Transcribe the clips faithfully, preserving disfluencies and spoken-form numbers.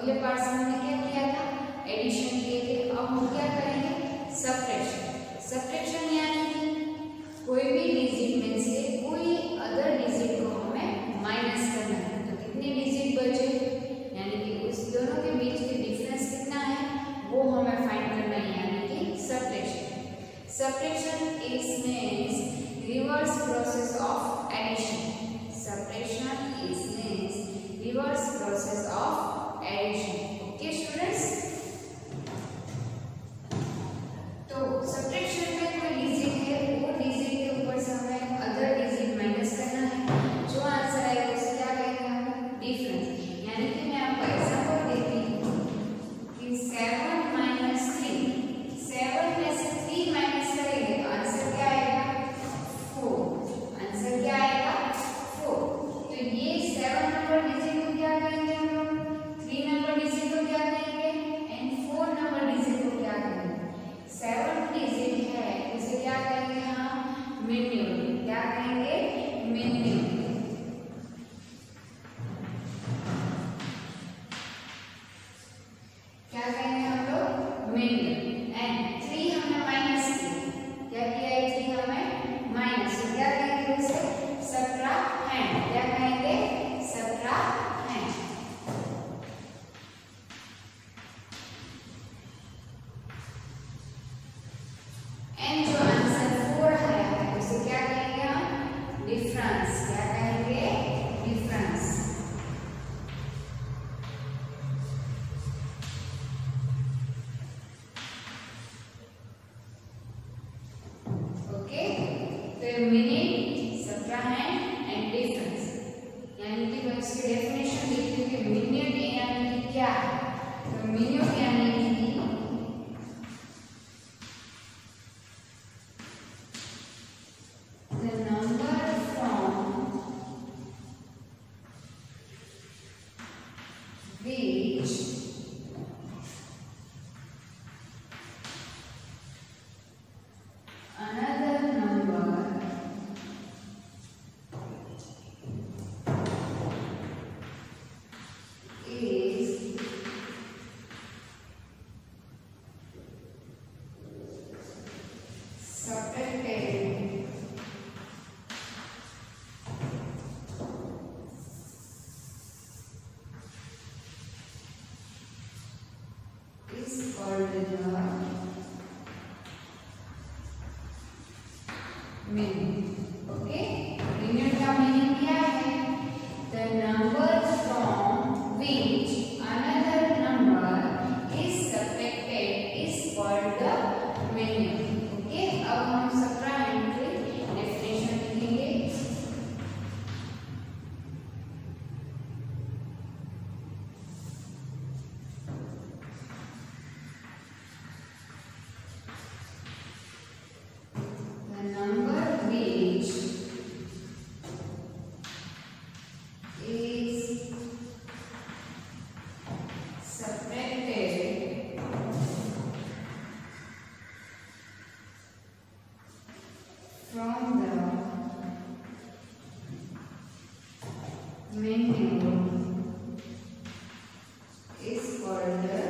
अगले पार्ट में हमने क्या किया था, एडिशन किए थे। अब हम क्या करेंगे, सब्ट्रैक्शन। सब्ट्रैक्शन यानी कि कोई भी डिजिट में से कोई अदर डिजिट को हमें माइनस करना है। तो कितने डिजिट बचे, यानी कि उस दोनों के बीच के डिफरेंस कितना है वो हमें फाइंड करना है, यानी कि subtraction. Subtraction is means reverse process of addition. Subtraction is means reverse process of addition. Okay students, तो सब्ट्रैक्शन में कोई डिजिट है, वो डिजिट के ऊपर से हमें अदर डिजिट माइनस करना है। जो आंसर आएगा उसे क्या कहेंगे हम, डिफरेंस। यानी कि मैं आपको एग्जांपल देती हूँ कि सेवन माइनस थ्री, सेवन में से थ्री माइनस करेंगे तो आंसर क्या आएगा, फोर। आंसर क्या आएगा, फोर। तो ये सेवन नंबर डिजिट को क्या कहेंगे हम लोग, थ्री नंबर डिजिट को क्या कहेंगे एंड फोर नंबर डिजिट को क्या कहेंगे। सेवन डिजिट है उसे क्या कहेंगे हम, मिनिमम। क्या कहेंगे, मिनिमम। क्या कहेंगे हम लोग, मिनिमम। एंड थ्री हमने माइनस किया, क्या किया है, थ्री हमें माइनस, तो क्या कहेंगे उसे, सब्ट्रैक्ट। क्या कहेंगे, सब्ट्रैक्ट। एंड जो आंसर फोर आया है उसे क्या कहेंगे हम, डिफरेंस। क्या कहेंगे, डिफरेंस। ओके, तो मीनिंग, सब्ट्रैक्ट एंड डिफरेंस, यानी कि मैं इसकी डेफिनेशन लिखती हूँ कि मीनिंग यानी कि क्या है। तो मीनिंग यानी कि the number from which another number is subtracted is called the meaning. Okay, meaning का मीनिंग क्या है, the number from which another number is subtracted is called the meaning. Okay, अब हम सब्ट्रैक्ट की डेफिनेशन लिखेंगे। Number which is subtracted from the menu is called the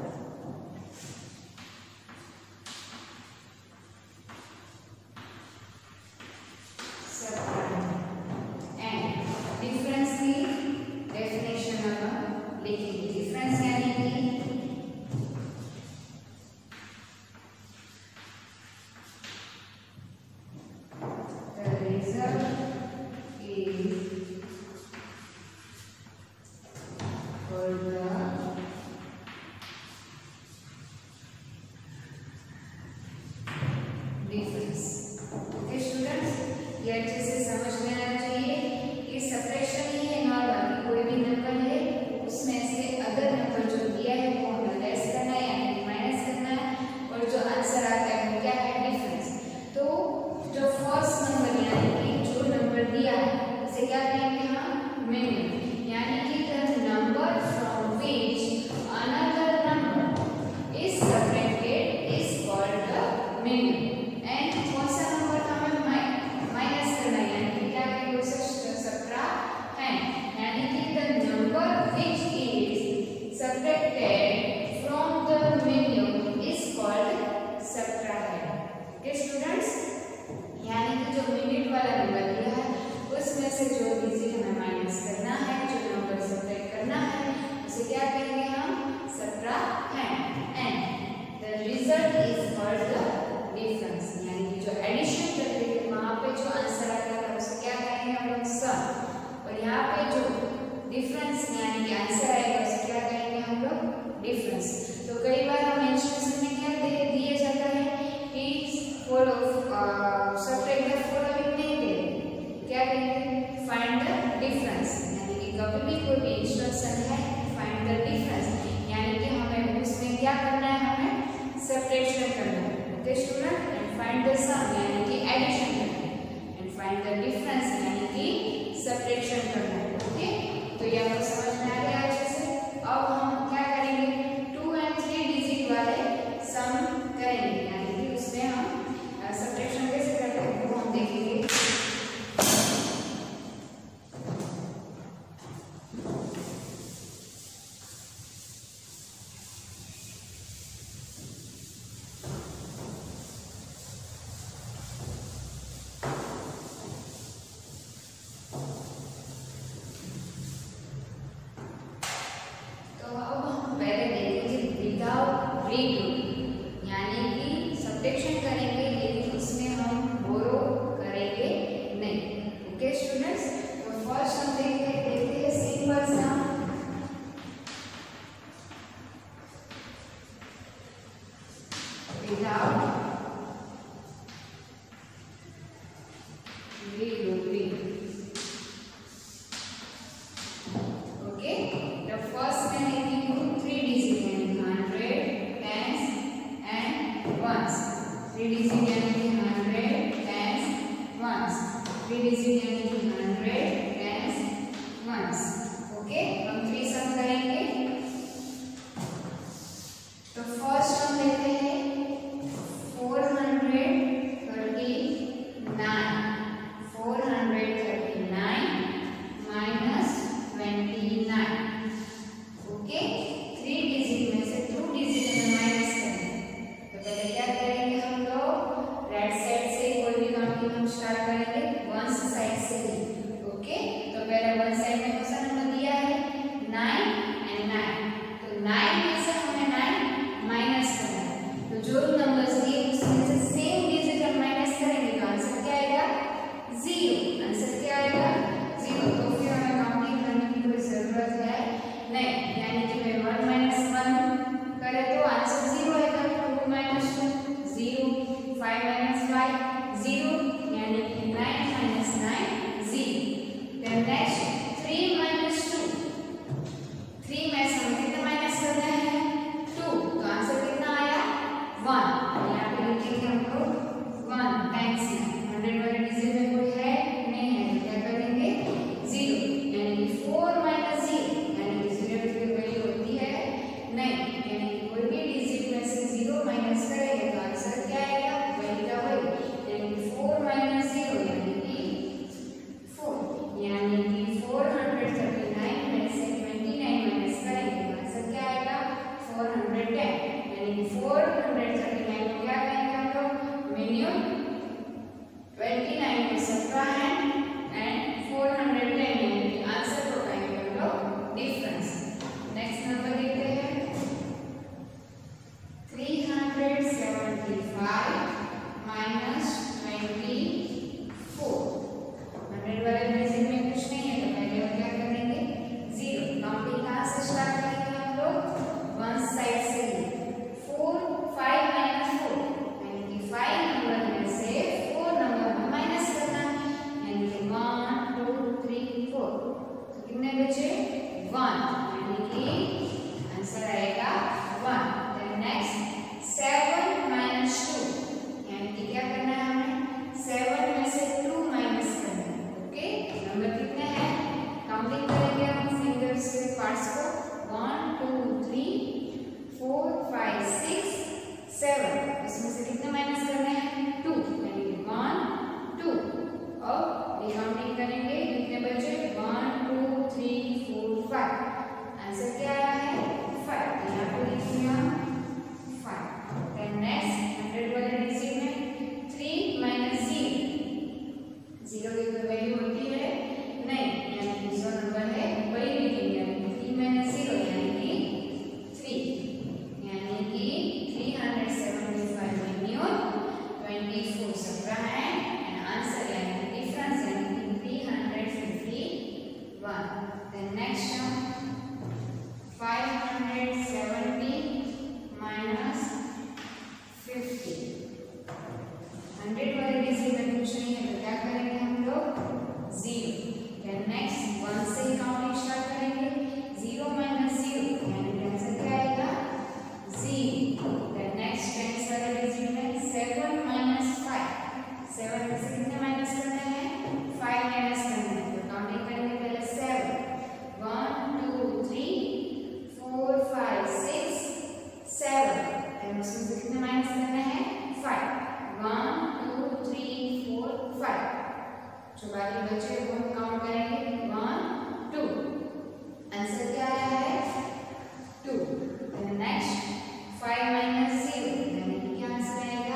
difference. Okay students, ये अच्छे से समझ में आना चाहिए कि सब्ट्रैक्शन ही है नॉर्मल, कोई भी नंबर है उसमें से अदर नंबर जो दिया है वो हमें लेस करना है यानी माइनस करना है, और जो आंसर आता है वो क्या है, डिफरेंस। तो जो फर्स्ट नंबर यानी कि जो नंबर दिया है उसे क्या कहेंगे हम, मिनिमम। यानी कि the number from which another number is subtracted is called the minimum. And कौन सा नंबर हमें माइनस करना है, यानी कि क्या कहेंगे उसे, सब्ट्रैक्ट। यानी कि the number which is subtracted करेंगे हम लोग सम, और यहाँ पे जो डिफरेंस यानी कि आंसर आएगा उसे क्या करेंगे हम लोग डिफरेंस। तो कई बार हमें इंस्ट्रक्शन में क्या दे दिया जाता है कि फॉलो सब्ट्रैक्ट द फॉलोइंग नहीं दे, क्या करेंगे फाइंड द डिफरेंस, यानी कि कभी भी कोई भी इंस्ट्रक्शन है फाइंड द डिफरेंस यानी कि हमें उसमें क्या करना है, हमें सब्ट्रैक्शन करना है। Okay student, and find the sum यानी कि एडिशन करना है, एंड फाइंड द डिफरेंस यानी कि सब्ट्रैक्शन करना है। ओके, तो ये आपको समझ में आ गया अच्छे से। अब हम क्या करेंगे, टू एंड थ्री डिजिट वाले सम करेंगे, यानी कि उसमें हम सब्ट्रैक्शन कैसे करते हैं वो हम देखेंगे। यानी कि सब्ट्रैक्शन करेंगे लेकिन उसमें हम बोरो करेंगे नहीं। ओके स्टूडेंट्स, तो फर्स्ट हम देखते देखते हैं सिंपल सा without regrouping। Okay, the first में लिखेंगे थ्री डिजिट यानी hundred tens and ones, three digit यानी कि hundred tens ones, three digit यानी कि हंड्रेड टेंस वंस। ओके, हम थ्री सम करेंगे। तो फर्स्ट हम लेते हैं four hundred thirty nine, four hundred thirty nine minus twenty nine. Okay, three digit में से टू डिजिट में माइनस करेंगे। तो पहले क्या करेंगे हम लोग, राइट साइड से कोई भी काउंटिंग हम स्टार्ट करेंगे, वन साइड से ही। ओके, तो पहले वन साइड में कौन सा नंबर दिया है, नाइन एंड नाइन, तो नाइन में से हमें नाइन माइनस करना है। तो जो नंबर्स दिए उसमें से सेम डिजिट हम माइनस करेंगे तो आंसर क्या आएगा, जीरो। आंसर क्या आएगा, जीरो। तो फिर हमें काउंटिंग करने की कोई जरूरत है नहीं, यानी कि मैं वन माइनस वन करे तो आंसर जीरो आएगा, two minus two zero, five minus five zero, यानी कि nine minus nine zero. Then next three minus two, three में से हमें कितना माइनस करना है, टू, तो आंसर कितना आया, वन। यहाँ पे लिखेंगे हम लोग वन टाइम्स हंड्रेड वाले डिजिट में कोई है नहीं है, तो क्या करेंगे जीरो, यानी कि फोर माइनस जीरो, यानी कि जीरो की वैल्यू होती है नहीं, यानी कि कोई भी डिजिट में से जीरो माइनस करेंगे तो आंसर क्या आएगा, वही का वही, यानी कि फोर माइनस जीरो यानी कि फोर, यानी कि फोर हंड्रेड थर्टी नाइन में से ट्वेंटी नाइन माइनस करेंगे तो आंसर क्या आएगा, फोर हंड्रेड टेन, यानी कि फोर हंड्रेड थर्टी नाइन को क्या करेंगे हम लोग, मिनिमम ट्वेंटी नाइन को subtract and four hundred ten, यानी कि आंसर को करेंगे हम लोग डिफरेंस। नेक्स्ट नंबर देखते हैं three hundred seventy five minus twenty four, hundred वाले डिजिट में कुछ नहीं है तो पहले हम क्या करेंगे, जीरो। काउंटिंग कहाँ से स्टार्ट करेंगे हम लोग, वन साइड से ही, फोर फाइव माइनस फोर, यानी कि फाइव नंबर में से फोर नंबर में माइनस करना है, यानी कि वन टू थ्री फोर, तो कितने बचे, वन, यानी कि आंसर आएगा one. Then next seven minus two, यानी कि क्या करना है हमें, सेवन में से टू माइनस करना है। ओके, नंबर कितने हैं, काउंटिंग करेंगे हम फिंगर्स के पार्ट्स को, one two three four five six seven, इसमें से कितने माइनस करने हैं, टू, यानी कि वन टू। अब ये काउंटिंग करेंगे कितने बचे, one two three four five, answer क्या आया है, फाइव, यहाँ पे लिखेंगे हम फाइव। देन नेक्स्ट हंड्रेड वाले डिजिट में थ्री माइनस जीरो, जीरो की कोई वैल्यू होती है नहीं, यानी कि जो नंबर है वही लिखेंगे, यानी कि थ्री माइनस जीरो यानी कि थ्री, यानी कि three hundred seventy five minimum twenty four subtract and answer यानी कि डिफरेंस यानी कि three hundred seven minus five, seven में से कितने माइनस करना है, फाइव माइनस करना है। तो काउंटिंग करेंगे पहले seven, one two three four five six seven, and उसमें से कितने माइनस करना है, five, one two three four five. जो बाकी बचे वो हम काउंट करेंगे वन टू, आंसर क्या आया है two. And next five minus zero यानी कि क्या आंसर आएगा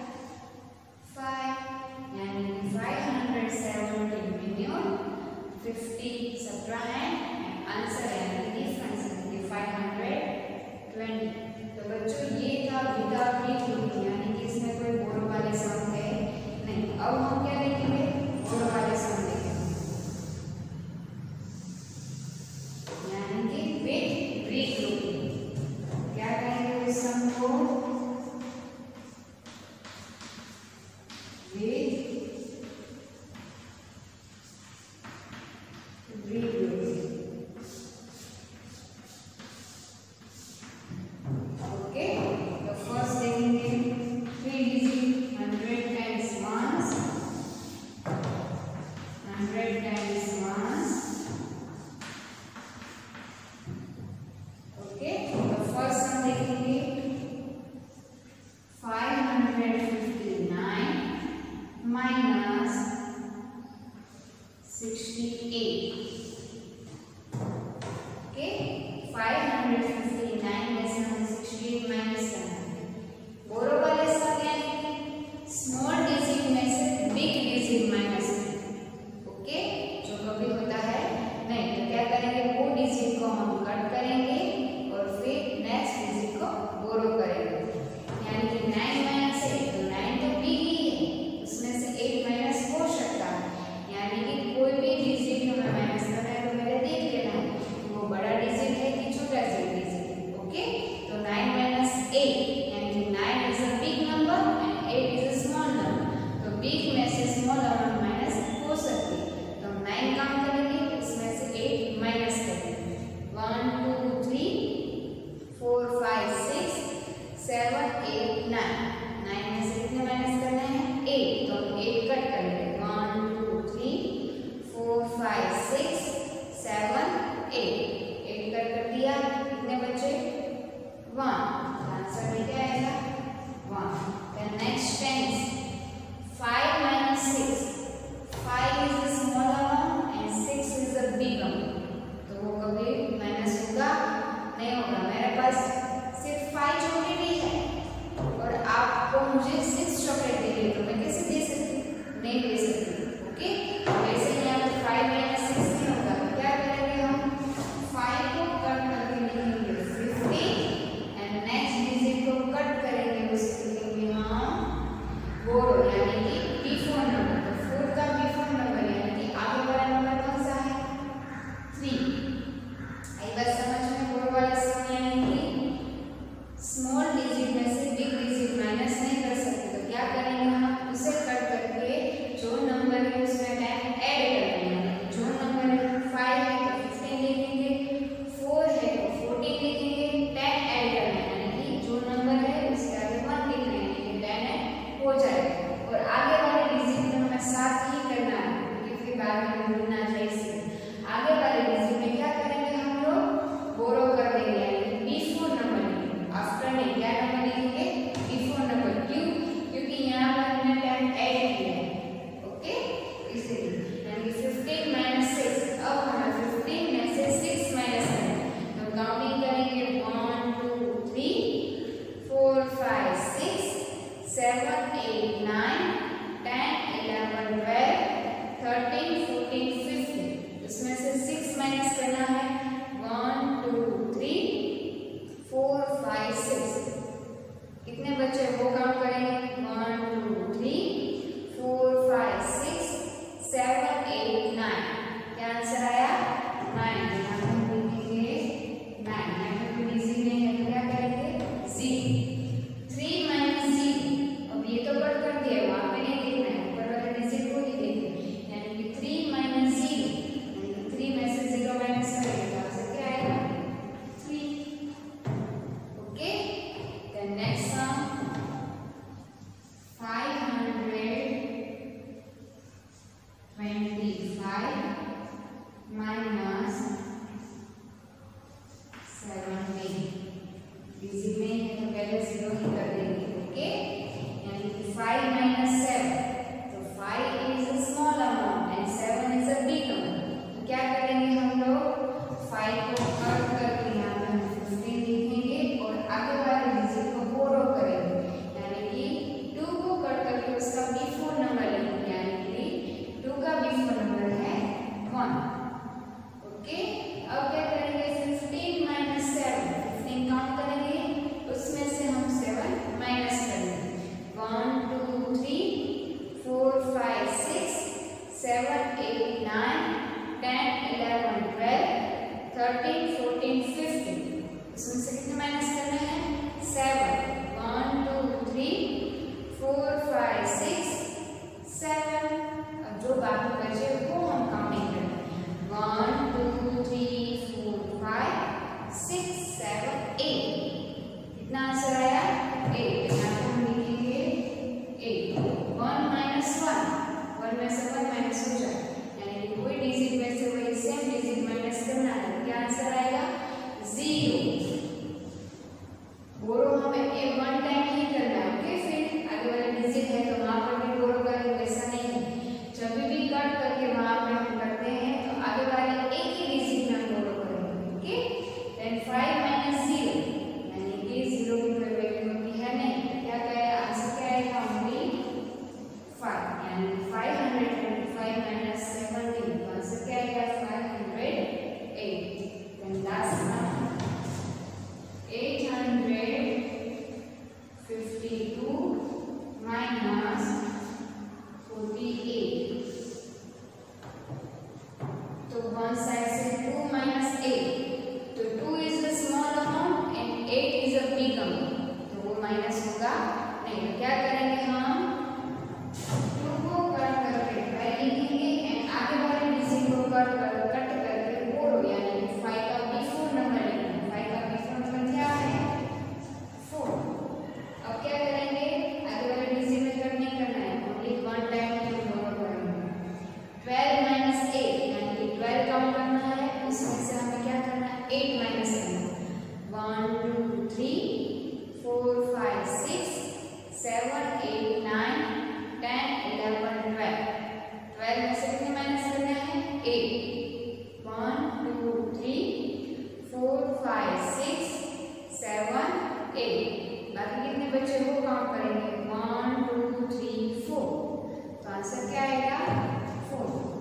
फाइव, यानी कि five hundred seventy million fifty subtract answer यानी कि डिफरेंस यानी कि फाइव हंड्रेड ट्वेंटी। तो बच्चों ये था विदाउट ब्रेक लूप, यानी कि इसमें कोई बोरो वाले सम है नहीं। अब हम क्या देखेंगे, बोरो वाले सम देखेंगे, यानी कि विद ब्रेक लूप। क्या कहेंगे इस सम को, विद ब्रेक लूप। ओके, तो फर्स्ट देखेंगे three digit hundred times ones, hundred times ones. Okay, तो फर्स्ट हम देखेंगे five hundred fifty nine minus sixty eight. Okay, five hundred fifty nine में से हमें सिक्सटी एट माइनस करना है। बोरो वाले सब यानी स्मॉल डिजिट में से बिग डिजिट माइनस करना। ओके, जो कभी होता है नहीं, तो क्या करेंगे, वो डिजिट को हम कट करेंगे और फिर नेक्स्ट डिजिट को बोरो करेंगे। यानी कि नाइन माइनस एट, तो नाइन तो बिग ही है, उसमें से एट माइनस हो सकता है, यानी कि कोई भी डिजिट हमें माइनस करना है तो पहले देख लेना है कि वो बड़ा डिजिट है कि छोटा डिजिट है। ओके, तो नाइन माइनस एट यानी कि nine is a big number and eight is a small number. तो बिग में से स्मॉल नंबर माइनस हो सकती है, तो हम नाइन काउंट करेंगे, इसमें से एट माइनस करेंगे। One two three four five six seven eight nine, nine में से कितने माइनस करना है, एट, तो हम एट कट करेंगे। One two three four five six seven eight, eight cut कर दिया, कितने बचे वन, आंसर में क्या आएगा one. Then next tens five minus six, five is a small amount and six is a big amount, तो वो कभी माइनस होगा नहीं होगा। मेरे पास सिर्फ फाइव चॉकलेट ही है और आपको मुझे सिक्स चॉकलेट दे रही है, तो मैं कैसे दे सकती हूँ, नहीं दे सकती। ओके, वैसे ही यहाँ पे फाइव माइनस सिक्स नहीं होगा, तो क्या करेंगे हम, फाइव को कट करके लिखेंगे फिफ्टी एंड नेक्स्ट डिजिट को कट करेंगे, उसके लिखेंगे हम बोरो यानी कि बिफोर नंबर। तो फोर का बिफोर नंबर यानी कि आगे वाला नंबर कौन सा है, थ्री। आई बात समझ में, बोरो वाले सम यानी कि स्मॉल डिजिट में से बिग डिजिट माइनस नहीं कर सकते, तो क्या करेंगे हम, उसे कट करके जो नंबर है उसमें टेन ऐड कर देंगे। जो नंबर है फाइव है तो फिफ्टीन लिखेंगे, फोर है तो फोर्टीन लिखेंगे, टेन ऐड करना है यानी कि जो नंबर है उसके आगे वन लिख रहे हैं, ये टेन ऐड हो जाएगा। और आगे वाले डिजिट में हमें साथ ही करना है क्योंकि फिर बाद में भूलना चाहिए। आगे वाले डिजिट में क्या करेंगे, हम लोग बोरो कर देंगे यानी कि बिफोर नंबर लिखेंगे, आफ्टर नहीं, क्या नंबर लिखेंगे, बिफोर नंबर। क्यों, क्योंकि यहाँ पर हमने टेन ऐड किया है। ओके, इसलिए यानी कि फिफ्टीन माइनस सिक्स, अब हमें फिफ्टीन में से सिक्स माइनस करना है, तो काउंटिंग करेंगे one two three four five six seven eight nine ten eleven twelve thirteen fourteen fifteen, इसमें से सिक्स माइनस करना है, one two three four five six, कितने बच्चे वो काउंट करेंगे, one two three four five six seven eight nine, क्या answer आया नाइन। यहाँ पे हम लिखेंगे नाइन, यहाँ पे कोई डिजिट नहीं है तो क्या करेंगे जीरो, थ्री माइनस जीरो, अब ये तो कट कर दिया, वहाँ पे नहीं देखना है, ऊपर वाले डिजिट को ही देखना है, यानी कि थ्री माइनस जीरो, यानी कि थ्री में से जीरो माइनस करेंगे बचेगा नहीं। तो क्या करेंगे हम, टू को कट करके ट्वेल्व लिखेंगे एंड आगे वाले डिजिट को कट कर कट करके फोर यानी फाइव का बिफोर नंबर लिखना। फाइव का बिफोर नंबर क्या है, फोर। अब क्या करेंगे, आगे वाले डिजिट में कट नहीं करना है, ओनली वन टाइम में नंबर करेंगे। ट्वेल्व माइनस एट यानी कि ट्वेल्व काउंट करना है, उसमें से हमें क्या करना है, एट माइनस करना है। One two three four five six seven eight nine ten eleven twelve. Twelve में से कितने माइनस करना है, eight. One two three four five six seven eight, बाकी कितने बच्चे वो काउंट करेंगे, वन टू थ्री फोर। तो आंसर क्या आएगा, फोर।